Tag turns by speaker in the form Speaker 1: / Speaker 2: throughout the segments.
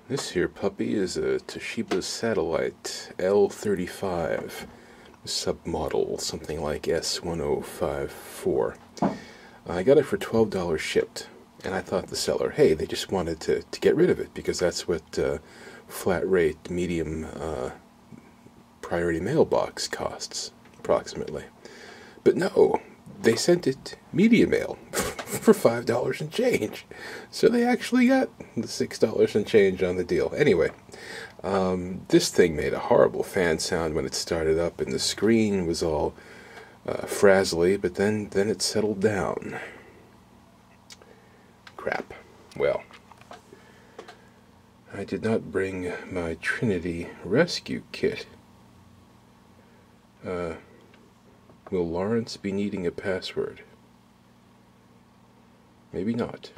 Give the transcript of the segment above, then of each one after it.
Speaker 1: This here puppy is a Toshiba Satellite L35 submodel, something like S1054. I got it for $12 shipped, and I thought the seller, hey, they just wanted to get rid of it because that's what flat rate medium priority mailbox costs, approximately. But no, they sent it media mail for $5 and change. So they actually got the $6 and change on the deal. Anyway, this thing made a horrible fan sound when it started up, and the screen was all frazzly, but then it settled down. Crap. Well, I did not bring my Trinity rescue kit. Will Lawrence be needing a password? Maybe not.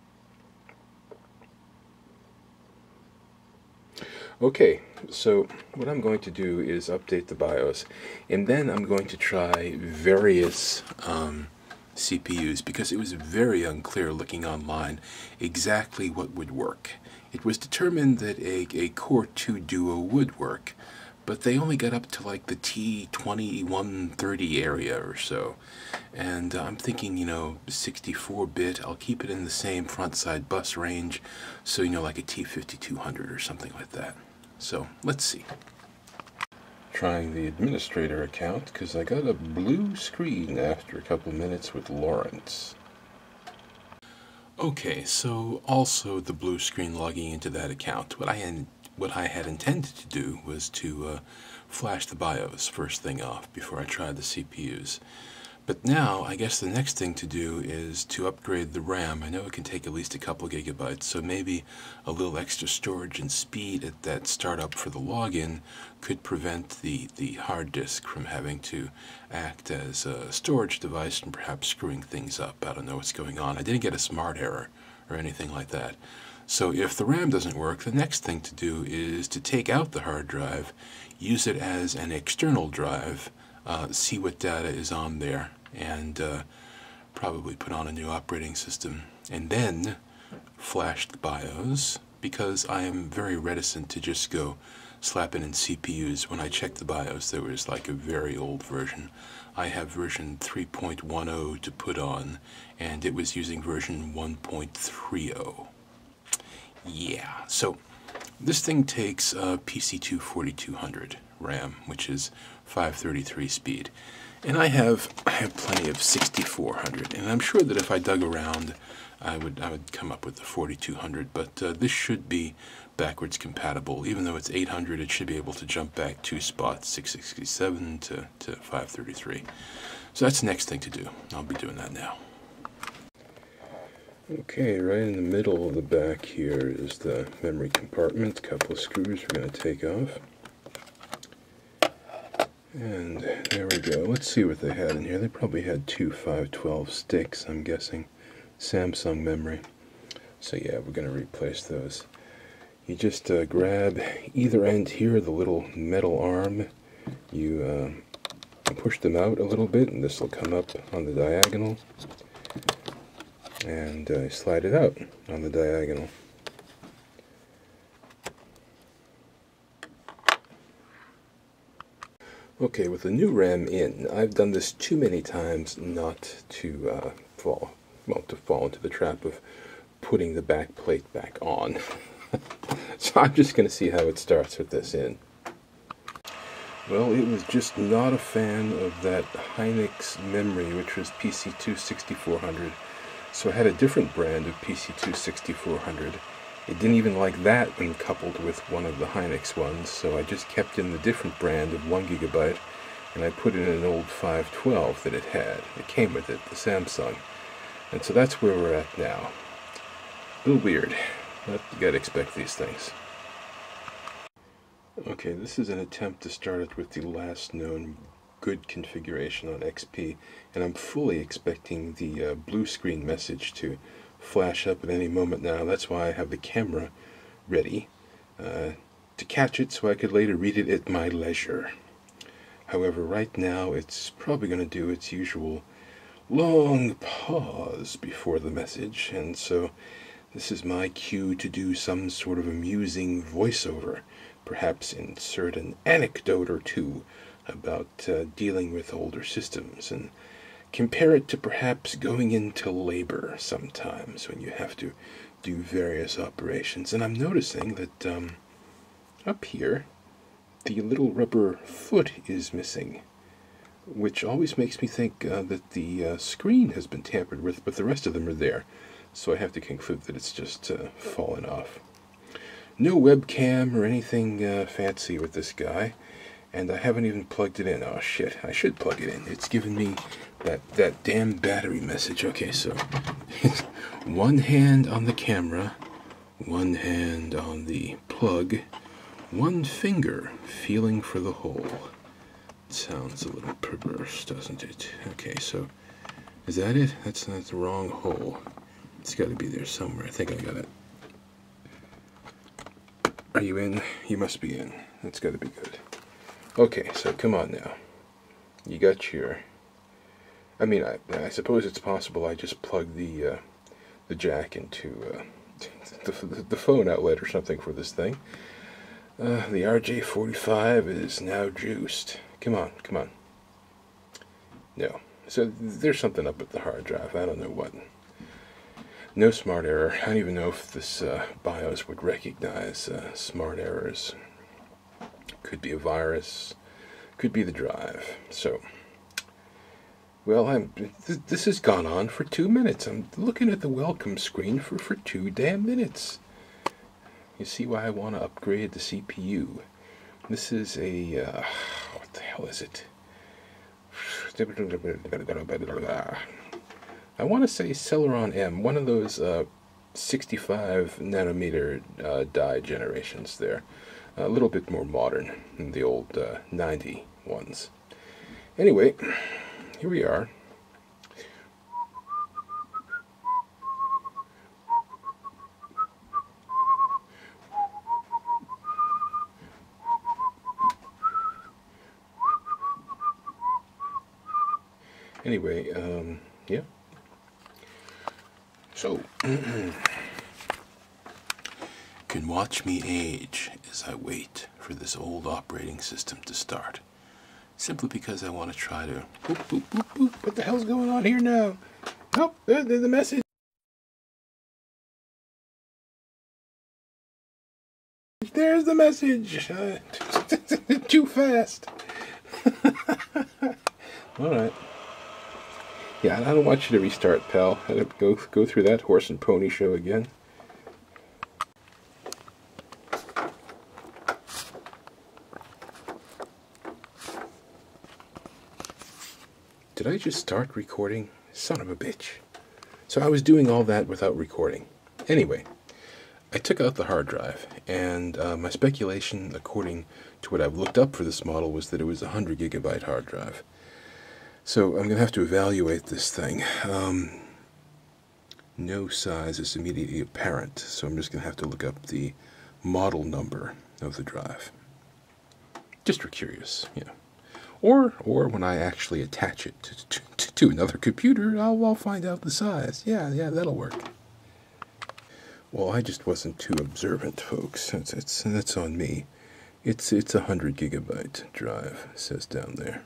Speaker 1: Okay, so what I'm going to do is update the BIOS, and then I'm going to try various CPUs, because it was very unclear looking online exactly what would work. It was determined that a Core 2 Duo would work, but they only got up to like the T2130 area or so. And I'm thinking, 64-bit, I'll keep it in the same front-side bus range, so, like a T5200 or something like that. So, let's see. Trying the administrator account, because I got a blue screen after a couple minutes with Lawrence. Okay, so also the blue screen logging into that account. What I had intended to do was to flash the BIOS first thing off before I tried the CPUs. But now, I guess the next thing to do is to upgrade the RAM. I know it can take at least a couple gigabytes, so maybe a little extra storage and speed at that startup for the login could prevent the hard disk from having to act as a storage device and perhaps screwing things up. I don't know what's going on. I didn't get a smart error or anything like that. So if the RAM doesn't work, the next thing to do is to take out the hard drive, use it as an external drive, see what data is on there, and probably put on a new operating system, and then flash the BIOS, because I am very reticent to just go slapping in CPUs. When I checked the BIOS, there was like a very old version. I have version 3.10 to put on, and it was using version 1.30. Yeah, so this thing takes PC2 4200 RAM, which is 533 speed. And I have plenty of 6400, and I'm sure that if I dug around, I would come up with the 4200, but this should be backwards compatible. Even though it's 800, it should be able to jump back 2 spots, 667 to 533. So that's the next thing to do. I'll be doing that now. Okay, right in the middle of the back here is the memory compartment. A couple of screws we're going to take off. And there we go. Let's see what they had in here. They probably had 2 512 sticks, I'm guessing. Samsung memory. So yeah, we're going to replace those. You just grab either end here, the little metal arm. You push them out a little bit, and this will come up on the diagonal. And slide it out on the diagonal. Okay, with the new RAM in, I've done this too many times not to fall into the trap of putting the back plate back on. So I'm just going to see how it starts with this in. Well, it was just not a fan of that Hynix memory, which was PC2 6400. So I had a different brand of PC2 6400. It didn't even like that when coupled with one of the Hynix ones, so I just kept in the different brand of 1 gigabyte, and I put in an old 512 that it had. It came with it, the Samsung. And so that's where we're at now. A little weird, but you gotta expect these things. Okay, this is an attempt to start it with the last known good configuration on XP, and I'm fully expecting the blue screen message to flash up at any moment now. That's why I have the camera ready to catch it so I could later read it at my leisure. However, right now it's probably going to do its usual long pause before the message, and so This is my cue to do some sort of amusing voiceover. Perhaps insert an anecdote or two about dealing with older systems, and compare it to perhaps going into labor sometimes when you have to do various operations. And I'm noticing that up here, the little rubber foot is missing, which always makes me think that the screen has been tampered with, but the rest of them are there. So I have to conclude that it's just fallen off. No webcam or anything fancy with this guy, and I haven't even plugged it in. Oh shit, I should plug it in. It's giving me that damn battery message. Okay, so one hand on the camera, one hand on the plug, one finger feeling for the hole. It sounds a little perverse, doesn't it? Okay, so is that it? That's not the wrong hole. It's got to be there somewhere. I think I got it. Are you in? You must be in. That's got to be good. Okay, so come on now. You got your... I mean, I suppose it's possible I just plug the jack into the phone outlet or something for this thing. The RJ45 is now juiced. Come on, come on. No. So there's something up with the hard drive. I don't know what. No smart error. I don't even know if this BIOS would recognize smart errors. Could be a virus. Could be the drive. So, well, this has gone on for 2 minutes. I'm looking at the welcome screen for 2 damn minutes. You see why I want to upgrade the CPU. This is a... what the hell is it? I want to say Celeron M, one of those 65 nanometer die generations there. A little bit more modern than the old 90 ones. Anyway, here we are. Anyway, yeah. So, can watch me age as I wait for this old operating system to start. Simply because I want to try to... Boop, boop, boop, boop. What the hell's going on here now? Oh, there's the message. There's the message. Too fast. Alright. Yeah, I don't want you to restart, pal. I don't go through that horse and pony show again. Did I just start recording? Son of a bitch. So I was doing all that without recording. Anyway, I took out the hard drive, and my speculation, according to what I've looked up for this model, was that it was a 100 gigabyte hard drive. So I'm going to have to evaluate this thing. No size is immediately apparent, so I'm just going to have to look up the model number of the drive. Just for curious, you know. Or when I actually attach it to another computer, I'll find out the size. Yeah, that'll work. Well, I just wasn't too observant, folks. That's on me. It's a 100 gigabyte drive, it says down there.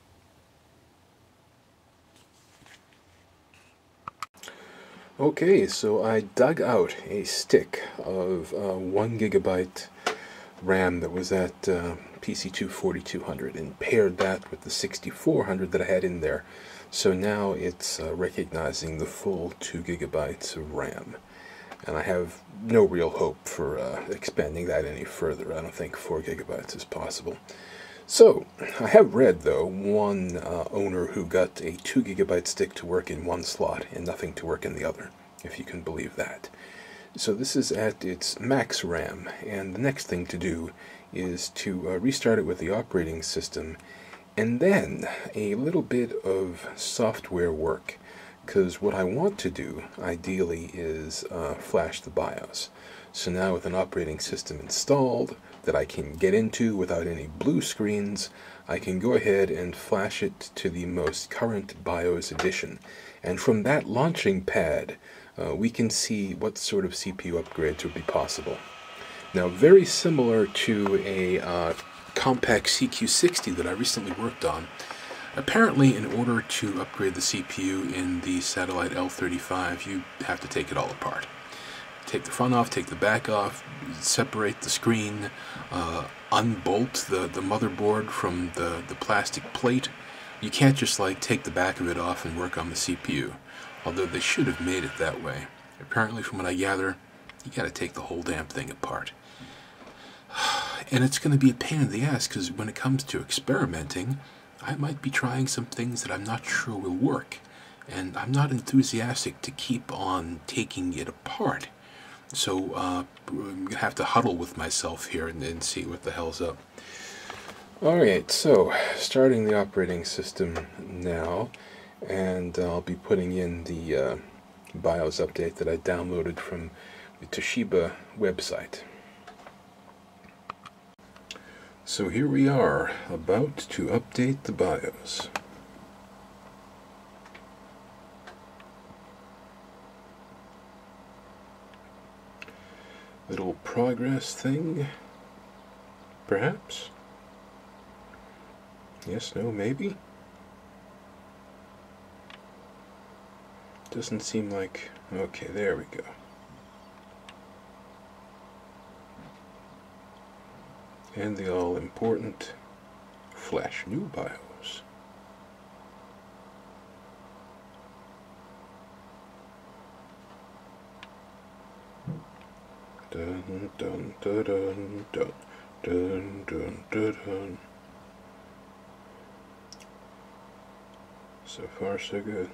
Speaker 1: Okay, so I dug out a stick of 1 gigabyte RAM that was at PC2 4200 and paired that with the 6400 that I had in there. So now it's recognizing the full 2 gigabytes of RAM. And I have no real hope for expanding that any further. I don't think 4 gigabytes is possible. So, I have read, though, one owner who got a 2 gigabyte stick to work in one slot and nothing to work in the other, if you can believe that. So this is at its max RAM, and the next thing to do is to restart it with the operating system, and then a little bit of software work, because what I want to do, ideally, is flash the BIOS. So now with an operating system installed that I can get into without any blue screens, I can go ahead and flash it to the most current BIOS edition. And from that launching pad, we can see what sort of CPU upgrades would be possible. Now, very similar to a compact CQ60 that I recently worked on, apparently in order to upgrade the CPU in the Satellite L35, you have to take it all apart. Take the front off, take the back off, separate the screen, unbolt the motherboard from the plastic plate. You can't just like take the back of it off and work on the CPU, although they should have made it that way. Apparently, from what I gather, you gotta take the whole damn thing apart. And it's gonna be a pain in the ass, because when it comes to experimenting, I might be trying some things that I'm not sure will work, and I'm not enthusiastic to keep on taking it apart. So I'm going to have to huddle with myself here and see what the hell's up. Alright, so starting the operating system now, and I'll be putting in the BIOS update that I downloaded from the Toshiba website. So here we are, about to update the BIOS. Little progress thing, perhaps? Yes, no, maybe? Doesn't seem like... Okay, there we go. And the all-important Flash New BIOS. Dun dun dun dun dun dun dun dun dun. So far, so good.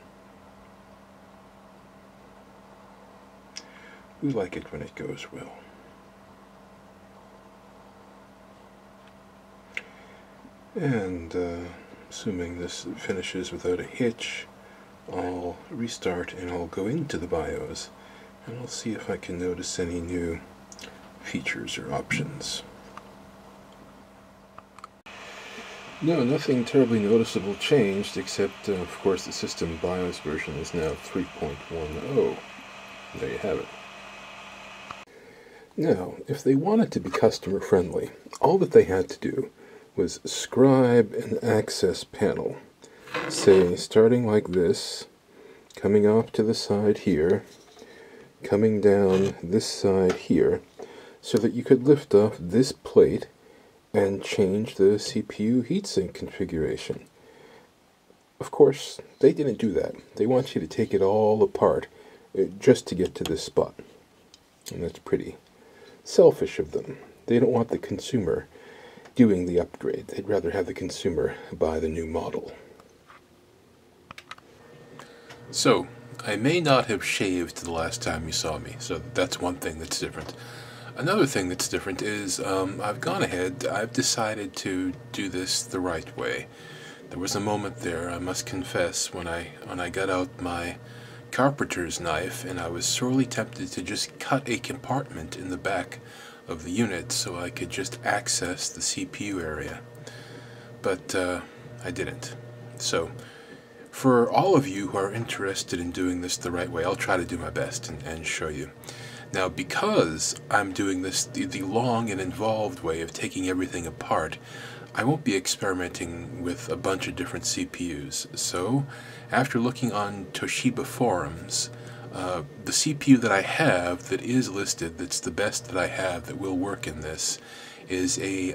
Speaker 1: We like it when it goes well. And assuming this finishes without a hitch, I'll restart and I'll go into the BIOS and I'll see if I can notice any new features or options. No, nothing terribly noticeable changed, except of course the system BIOS version is now 3.10. There you have it. Now, if they wanted to be customer friendly, all that they had to do was scribe an access panel, say starting like this, coming off to the side here, coming down this side here, so that you could lift off this plate and change the CPU heatsink configuration. Of course, they didn't do that. They want you to take it all apart just to get to this spot. And that's pretty selfish of them. They don't want the consumer doing the upgrade. They'd rather have the consumer buy the new model. So, I may not have shaved the last time you saw me, so that's one thing that's different. Another thing that's different is I've gone ahead, I've decided to do this the right way. There was a moment there, I must confess, when I got out my carpenter's knife and I was sorely tempted to just cut a compartment in the back of the unit so I could just access the CPU area. But I didn't. So, for all of you who are interested in doing this the right way, I'll try to do my best and show you. Now, because I'm doing this the long and involved way of taking everything apart, I won't be experimenting with a bunch of different CPUs. So, after looking on Toshiba forums, the CPU that I have that is listed, that's the best that I have that will work in this, is a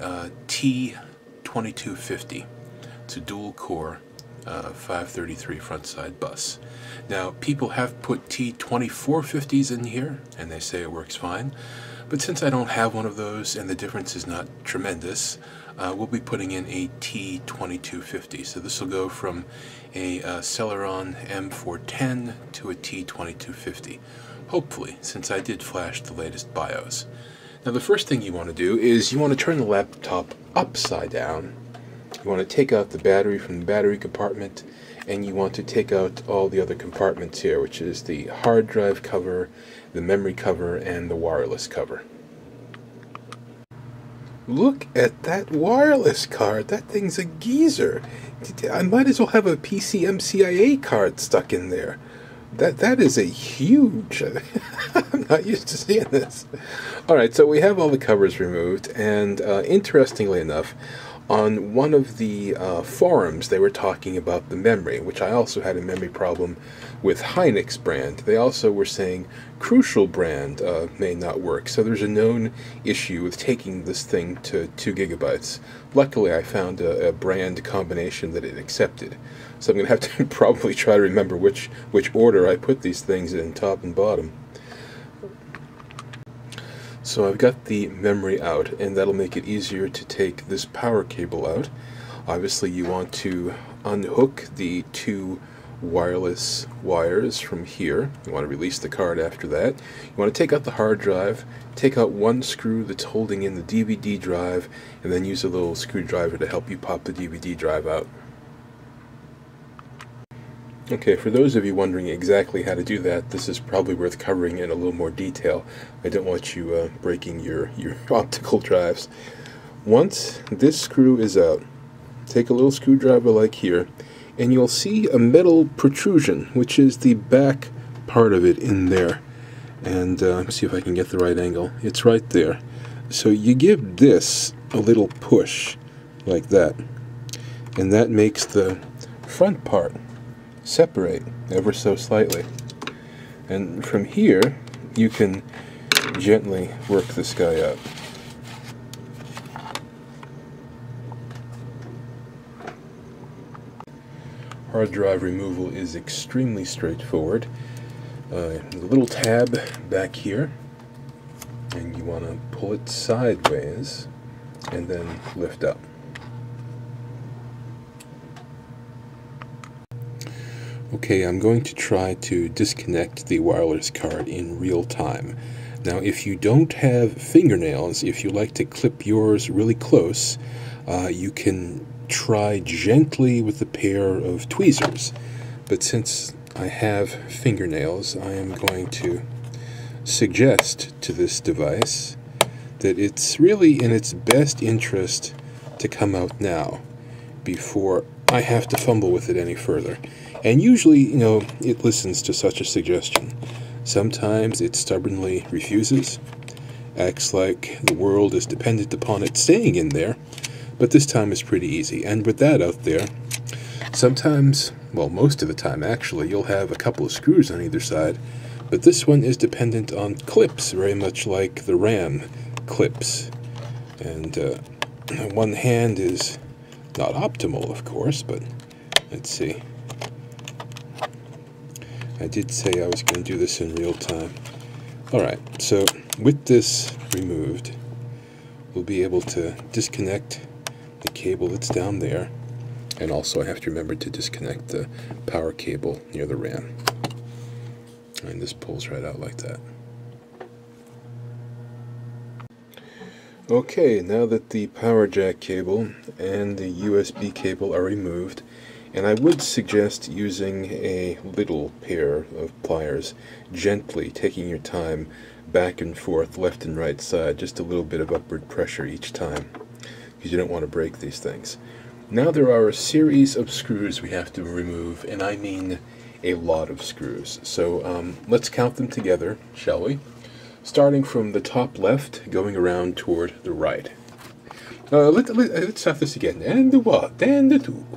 Speaker 1: T2250. It's a dual-core 533 front-side bus. Now, people have put T2450s in here, and they say it works fine. But since I don't have one of those, and the difference is not tremendous, we'll be putting in a T2250. So this will go from a Celeron M410 to a T2250. Hopefully, since I did flash the latest BIOS. Now, the first thing you want to do is you want to turn the laptop upside down. You want to take out the battery from the battery compartment, and you want to take out all the other compartments here, which is the hard drive cover, the memory cover, and the wireless cover. Look at that wireless card. That thing's a geezer. I might as well have a PCMCIA card stuck in there. That is a huge... I'm not used to seeing this. Alright, so we have all the covers removed, and interestingly enough, on one of the forums they were talking about the memory, which I also had a memory problem with Hynix brand. They also were saying Crucial brand may not work, so there's a known issue with taking this thing to 2 gigabytes. Luckily I found a brand combination that it accepted. So I'm going to have to probably try to remember which order I put these things in, top and bottom. So I've got the memory out, and that'll make it easier to take this power cable out. Obviously you want to unhook the 2 wireless wires from here. You want to release the card after that. You want to take out the hard drive, take out 1 screw that's holding in the DVD drive, and then use a little screwdriver to help you pop the DVD drive out. Okay, for those of you wondering exactly how to do that, this is probably worth covering in a little more detail. I don't want you breaking your optical drives. Once this screw is out, take a little screwdriver like here, and you'll see a metal protrusion, which is the back part of it in there. And let me see if I can get the right angle. It's right there. So you give this a little push, like that, and that makes the front part separate ever so slightly. And from here you can gently work this guy up. Hard drive removal is extremely straightforward. A little tab back here, and you want to pull it sideways and then lift up. Okay, I'm going to try to disconnect the wireless card in real time. Now, if you don't have fingernails, if you like to clip yours really close, you can try gently with a pair of tweezers. But since I have fingernails, I am going to suggest to this device that it's really in its best interest to come out now, before I have to fumble with it any further. And usually, you know, it listens to such a suggestion. Sometimes it stubbornly refuses, acts like the world is dependent upon it staying in there, but this time it's pretty easy. And with that out there, sometimes, well, most of the time actually, you'll have a couple of screws on either side, but this one is dependent on clips, very much like the RAM clips. And one hand is not optimal, of course, but let's see. I did say I was going to do this in real time. Alright, so with this removed, we'll be able to disconnect the cable that's down there, and also I have to remember to disconnect the power cable near the RAM. And this pulls right out like that. Okay, now that the power jack cable and the USB cable are removed, and I would suggest using a little pair of pliers, gently taking your time back and forth, left and right side, just a little bit of upward pressure each time, because you don't want to break these things. Now there are a series of screws we have to remove, and I mean a lot of screws. So let's count them together, shall we? Starting from the top left, going around toward the right. Let's start this again. And the one, and the two.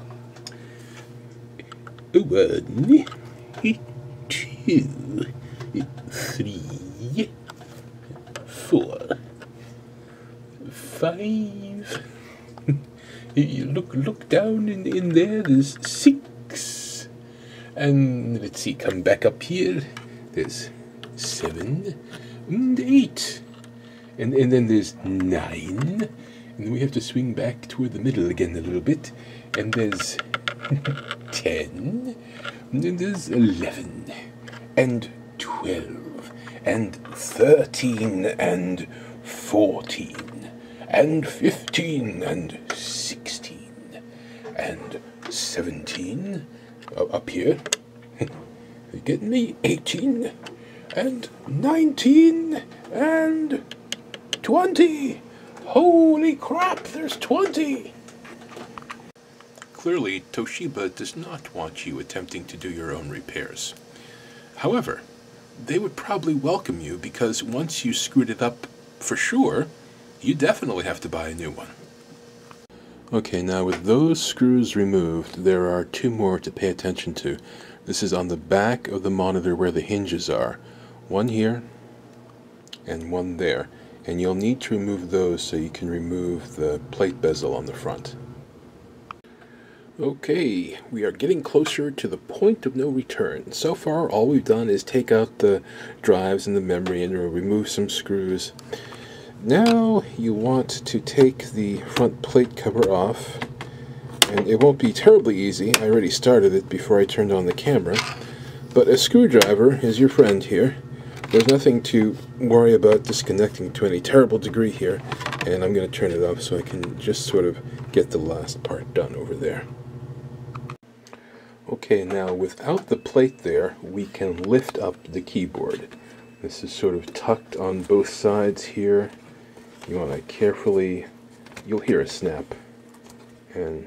Speaker 1: 1, 2, 3, 4, 5. You look down in there. There's 6, and let's see. Come back up here. There's 7 and 8, and then there's 9, and then we have to swing back toward the middle again a little bit, and there's 10, and then there's 11, and 12, and 13, and 14, and 15, and 16, and 17, up here, you getting me, 18, and 19, and 20. Holy crap, there's 20! Clearly, Toshiba does not want you attempting to do your own repairs. However, they would probably welcome you because once you screwed it up for sure, you definitely have to buy a new one. Okay, now with those screws removed, there are two more to pay attention to. This is on the back of the monitor where the hinges are. One here and one there. And you'll need to remove those so you can remove the plate bezel on the front. Okay, we are getting closer to the point of no return. So far, all we've done is take out the drives and the memory and remove some screws. Now you want to take the front plate cover off, and it won't be terribly easy. I already started it before I turned on the camera, but a screwdriver is your friend here. There's nothing to worry about disconnecting to any terrible degree here, and I'm going to turn it off so I can just sort of get the last part done over there. Okay, now without the plate there, we can lift up the keyboard. This is sort of tucked on both sides here. You want to carefully, you'll hear a snap, and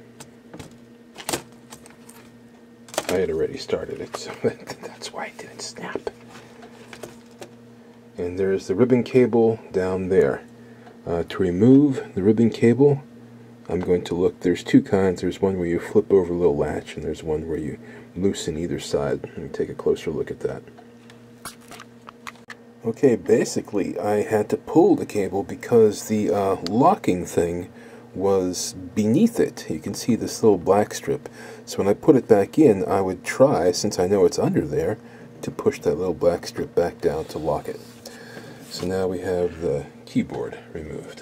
Speaker 1: I had already started it, so that's why it didn't snap. And there's the ribbon cable down there. To remove the ribbon cable, I'm going to look, there's two kinds. There's one where you flip over a little latch, and there's one where you loosen either side. Let me take a closer look at that. Okay, basically I had to pull the cable because the locking thing was beneath it. You can see this little black strip. So when I put it back in, I would try, since I know it's under there, to push that little black strip back down to lock it. So now we have the keyboard removed.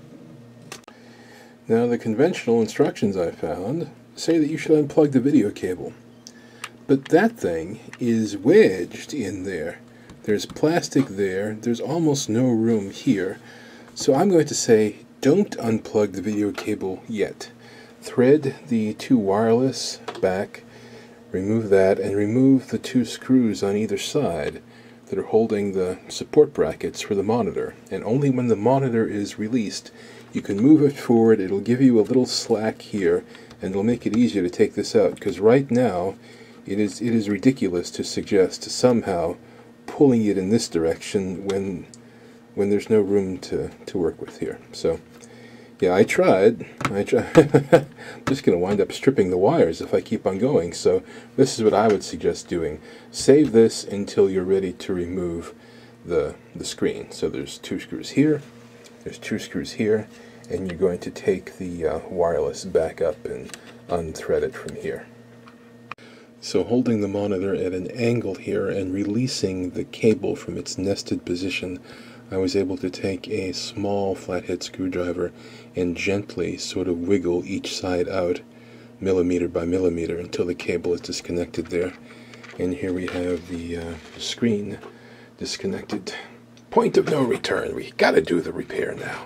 Speaker 1: Now the conventional instructions I found say that you should unplug the video cable. But that thing is wedged in there. There's plastic there, there's almost no room here. So I'm going to say don't unplug the video cable yet. Thread the two wireless back, remove that, and remove the two screws on either side that are holding the support brackets for the monitor. And only when the monitor is released, you can move it forward. It'll give you a little slack here, and it'll make it easier to take this out. Because right now, it is ridiculous to suggest somehow pulling it in this direction when there's no room to work with here. So, yeah, I tried. I'm just going to wind up stripping the wires if I keep on going. So this is what I would suggest doing. Save this until you're ready to remove the screen. So there's two screws here, there's two screws here, and you're going to take the wireless back up and unthread it from here. So holding the monitor at an angle here and releasing the cable from its nested position, I was able to take a small flathead screwdriver and gently sort of wiggle each side out millimeter by millimeter until the cable is disconnected there. And here we have the screen disconnected. Point of no return. We gotta do the repair now.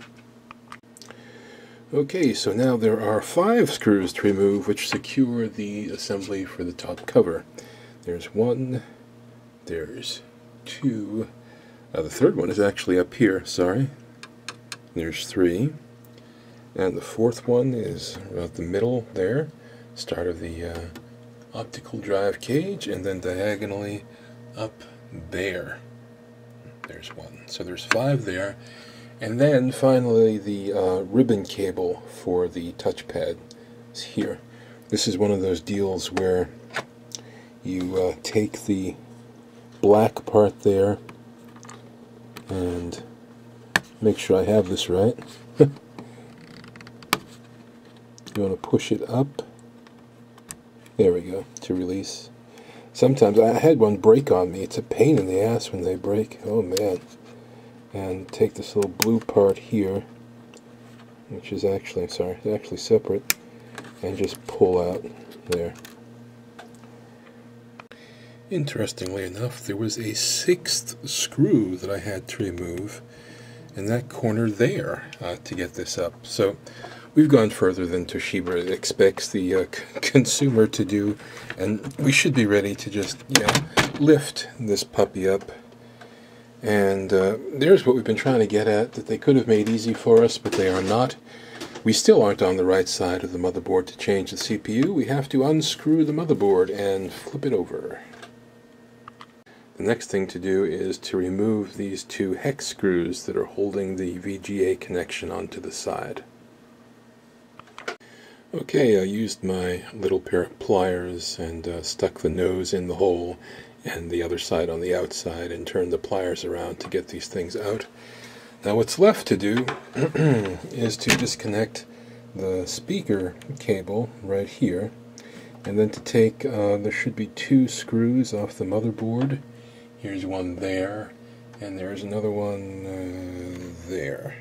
Speaker 1: Okay, so now there are 5 screws to remove which secure the assembly for the top cover. There's 1, there's 2, the third one is actually up here, sorry. There's 3, and the 4th one is about the middle there, start of the optical drive cage, and then diagonally up there. There's 1. So there's 5 there. And then finally the ribbon cable for the touchpad is here. This is one of those deals where you take the black part there and make sure I have this right. You want to push it up. There we go, to release. Sometimes I had one break on me. It's a pain in the ass when they break. Oh man. And take this little blue part here, which is actually, sorry, it's actually separate, and just pull out there. Interestingly enough, there was a 6th screw that I had to remove in that corner there to get this up. So we've gone further than Toshiba expects the consumer to do, and we should be ready to just, lift this puppy up. And there's what we've been trying to get at, that they could have made easy for us, but they are not. We still aren't on the right side of the motherboard to change the CPU. We have to unscrew the motherboard and flip it over. The next thing to do is to remove these two hex screws that are holding the VGA connection onto the side. Okay, I used my little pair of pliers and stuck the nose in the hole and the other side on the outside and turned the pliers around to get these things out. Now what's left to do is to disconnect the speaker cable right here, and then to take, there should be two screws off the motherboard. Here's one there, and there's another one there.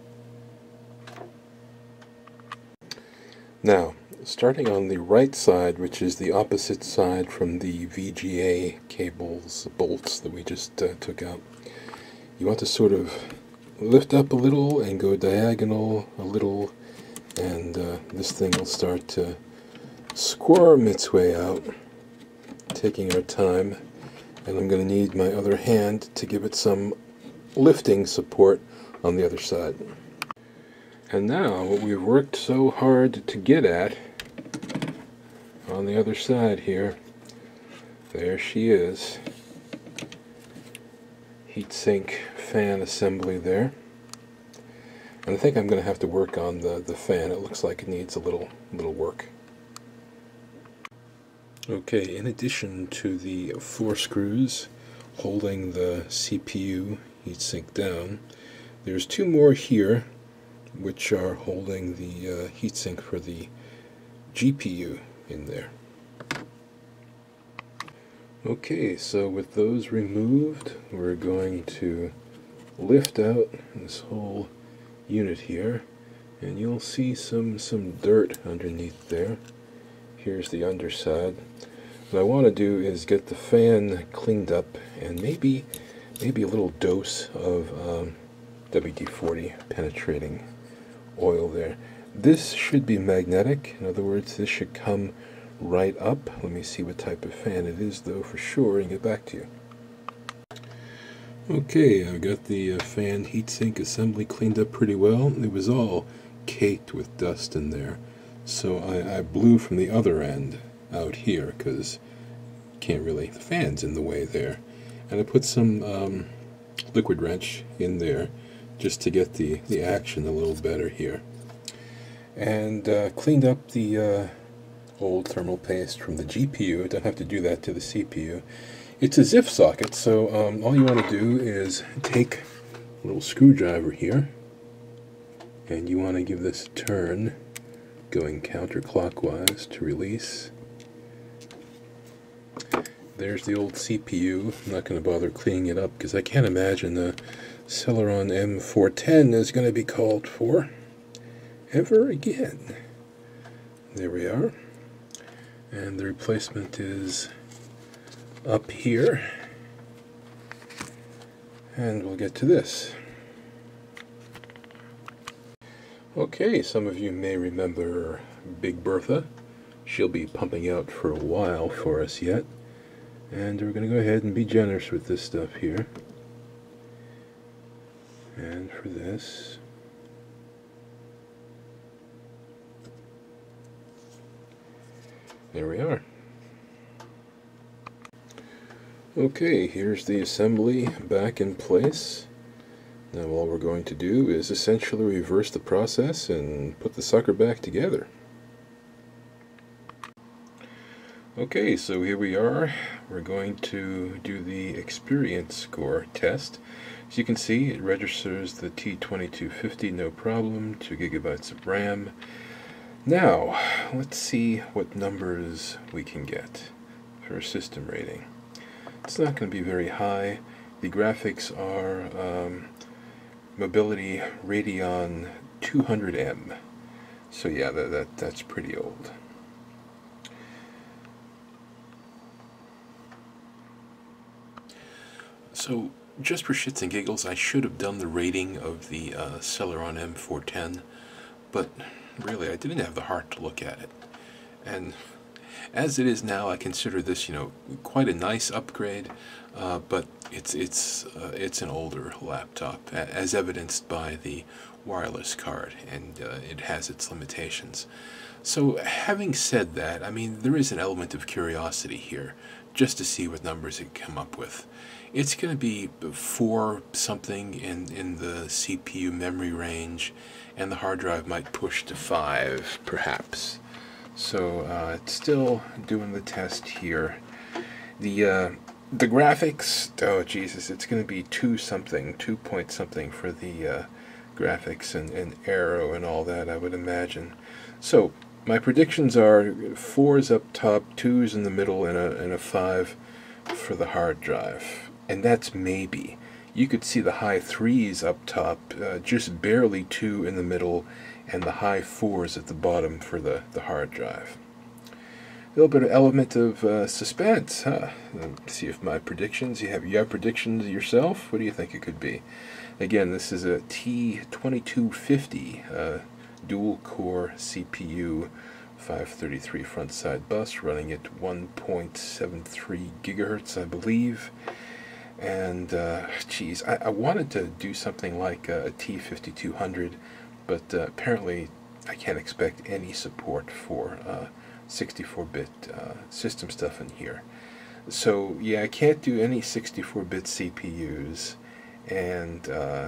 Speaker 1: Now, starting on the right side, which is the opposite side from the VGA cables, bolts that we just took out, you want to sort of lift up a little and go diagonal a little, and this thing will start to squirm its way out, taking our time. And I'm going to need my other hand to give it some lifting support on the other side. And now, what we've worked so hard to get at on the other side here, there she is. Heatsink fan assembly there. And I think I'm going to have to work on the fan. It looks like it needs a little work. Okay, in addition to the 4 screws holding the CPU heatsink down, there's 2 more here which are holding the heatsink for the GPU in there. Okay, so with those removed, we're going to lift out this whole unit here, and you'll see some dirt underneath there. Here's the underside. What I want to do is get the fan cleaned up, and maybe a little dose of WD-40 penetrating oil there. This should be magnetic. In other words, this should come right up. Let me see what type of fan it is, though, for sure, and get back to you. Okay, I've got the fan heatsink assembly cleaned up pretty well. It was all caked with dust in there. So I blew from the other end out here, because the fan's in the way there. And I put some liquid wrench in there just to get the action a little better here. And cleaned up the old thermal paste from the GPU. Don't have to do that to the CPU. It's a ZIF socket, so all you want to do is take a little screwdriver here, and you want to give this a turn, going counterclockwise to release. There's the old CPU. I'm not going to bother cleaning it up because I can't imagine the Celeron M410 is going to be called for ever again. There we are. And the replacement is up here. And we'll get to this. Okay, some of you may remember Big Bertha. She'll be pumping out for a while for us yet. And we're going to go ahead and be generous with this stuff here. And for this, there we are. Okay, here's the assembly back in place. Now all we're going to do is essentially reverse the process and put the sucker back together. Okay, so here we are. We're going to do the experience score test. As you can see, it registers the T2250 no problem, 2 gigabytes of RAM. Now, let's see what numbers we can get for a system rating. It's not going to be very high. The graphics are Mobility Radeon 200M. So yeah, that's pretty old. So, just for shits and giggles, I should have done the rating of the Celeron M410, but really, I didn't have the heart to look at it. And as it is now, I consider this, quite a nice upgrade, but it's an older laptop, as evidenced by the wireless card, and it has its limitations. So, having said that, I mean, there is an element of curiosity here just to see what numbers it can come up with. It's going to be 4 something in the CPU memory range, and the hard drive might push to 5 perhaps. So it's still doing the test here. The graphics, oh Jesus, it's going to be 2 something, 2 point something for the graphics and Aero and all that, I would imagine. So my predictions are 4s up top, 2s in the middle, and a 5 for the hard drive. And that's maybe. You could see the high 3s up top, just barely 2 in the middle, and the high 4s at the bottom for the hard drive. A little bit of element of suspense, huh? Let's see if my predictions, you have predictions yourself? What do you think it could be? Again, this is a T2250 dual-core CPU, 533 front-side bus, running at 1.73 gigahertz, I believe. And, geez, I wanted to do something like a T5200, but apparently I can't expect any support for 64-bit system stuff in here. So yeah, I can't do any 64-bit CPUs, and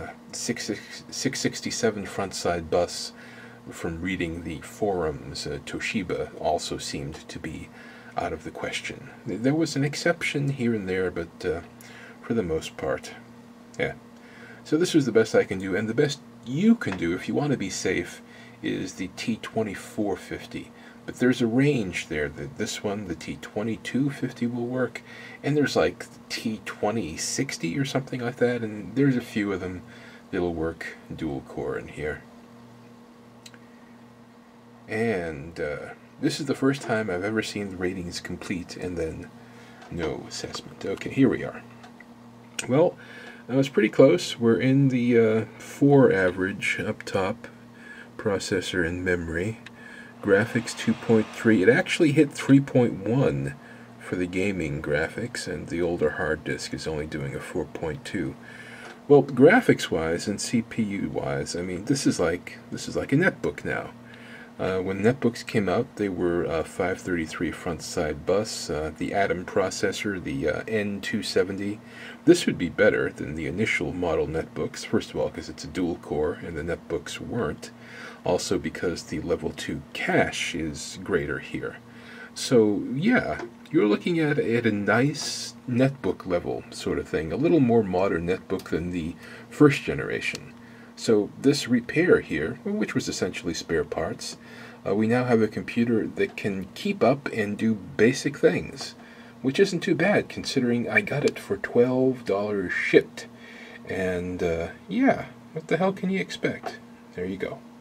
Speaker 1: 667 front-side bus, from reading the forums, Toshiba also seemed to be out of the question. There was an exception here and there, but for the most part, yeah. So this was the best I can do, and the best you can do if you want to be safe is the T2450. But there's a range there. This one, the T2250, will work, and there's like T2060 or something like that, and there's a few of them that'll work dual core in here. And this is the first time I've ever seen the ratings complete and then no assessment. Okay, here we are. Well, that was pretty close. We're in the 4 average up top, processor and memory. Graphics 2.3. It actually hit 3.1 for the gaming graphics, and the older hard disk is only doing a 4.2. Well, graphics-wise and CPU-wise, I mean, this is like a netbook now. When netbooks came out, they were 533 front-side bus, the Atom processor, the N270. This would be better than the initial model netbooks, first of all because it's a dual-core and the netbooks weren't. Also because the level 2 cache is greater here. So yeah, you're looking at a nice netbook level sort of thing, a little more modern netbook than the first generation. So this repair here, which was essentially spare parts, we now have a computer that can keep up and do basic things, which isn't too bad considering I got it for $12 shipped. And yeah, what the hell can you expect? There you go.